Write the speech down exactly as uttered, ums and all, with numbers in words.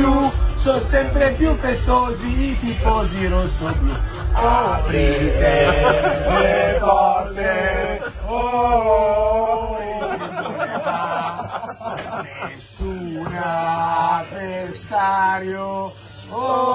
più, sono sempre più festosi i tifosi rosso-blu. Aprite le porte, oh, nessun avversario, oh.